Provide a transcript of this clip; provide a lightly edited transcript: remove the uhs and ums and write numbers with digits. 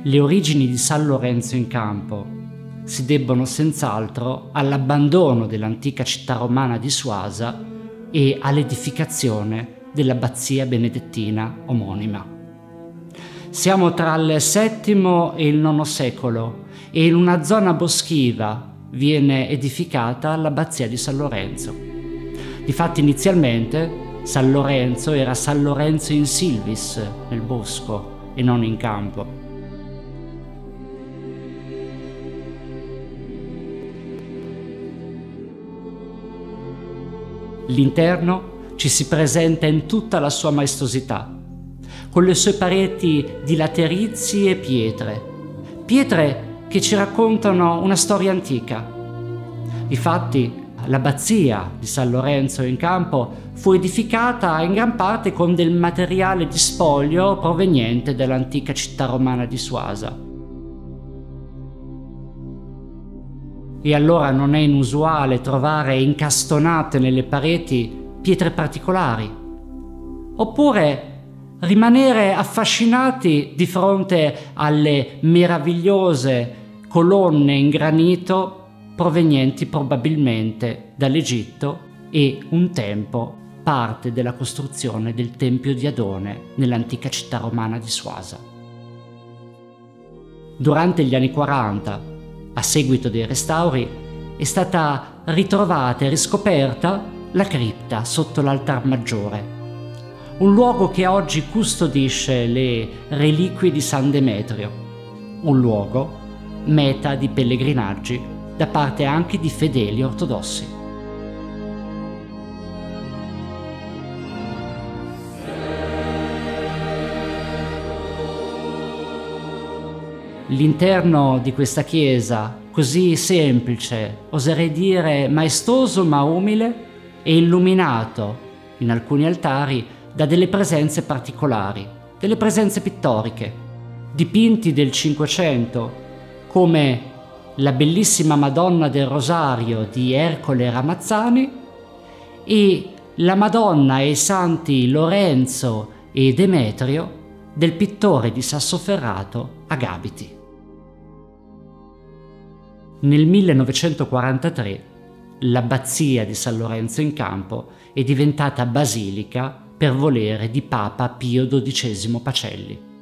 Le origini di San Lorenzo in Campo si debbono senz'altro all'abbandono dell'antica città romana di Suasa e all'edificazione dell'abbazia benedettina omonima. Siamo tra il VII e il IX secolo e in una zona boschiva viene edificata l'abbazia di San Lorenzo. Difatti inizialmente San Lorenzo era San Lorenzo in Silvis, nel bosco, e non in campo. L'interno ci si presenta in tutta la sua maestosità, con le sue pareti di laterizi e pietre che ci raccontano una storia antica. Difatti, l'abbazia di San Lorenzo in Campo fu edificata in gran parte con del materiale di spoglio proveniente dall'antica città romana di Suasa. E allora non è inusuale trovare incastonate nelle pareti pietre particolari, oppure rimanere affascinati di fronte alle meravigliose colonne in granito provenienti probabilmente dall'Egitto e un tempo parte della costruzione del Tempio di Adone nell'antica città romana di Suasa. Durante gli anni 40, a seguito dei restauri, è stata ritrovata e riscoperta la cripta sotto l'altar maggiore, un luogo che oggi custodisce le reliquie di San Demetrio, un luogo meta di pellegrinaggi da parte anche di fedeli ortodossi. L'interno di questa chiesa, così semplice, oserei dire maestoso ma umile, è illuminato in alcuni altari da delle presenze particolari, delle presenze pittoriche, dipinti del Cinquecento, come la bellissima Madonna del Rosario di Ercole Ramazzani e la Madonna e i santi Lorenzo e Demetrio del pittore di Sassoferrato Agabiti. Nel 1943 l'abbazia di San Lorenzo in Campo è diventata basilica per volere di Papa Pio XII Pacelli.